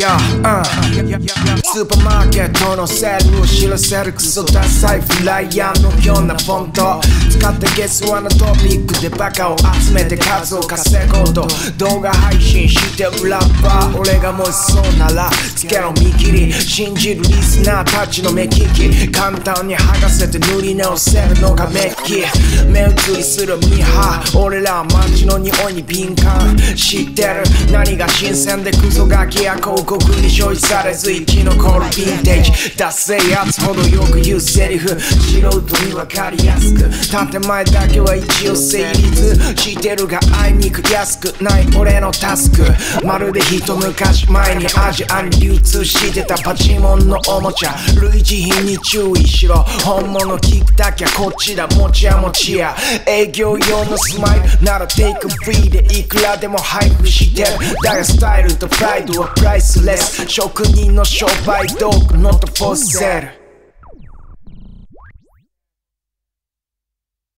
スーパーマーケットのセールを知らせるクソダサいフライヤーのようなフォント使ってゲスワのトピックでバカを集めて数を稼ごうと動画配信してるラッパー俺がもしそうならつけろ見切り信じるリスナーたちの目利き簡単に剥がせて塗り直せるのがメッキ目移りするミーハー俺らは街の匂いに敏感知ってる何が新鮮でクソガキや広告に消費されず生き残るヴィンテージダッセーやつほどよく言うセリフ素人に分かりやすく建前だけは一応成立してるがあいにく安くない俺のタスクまるで一昔前にアジアに流通してたパチモンのおもちゃ類似品に注意しろ本物聞くだけこっちだもちやもちや営業用のスマイルならテイクフリーでいくらでも配布してるだがスタイルとプライドはプライスレス職人の商売道具 not for sale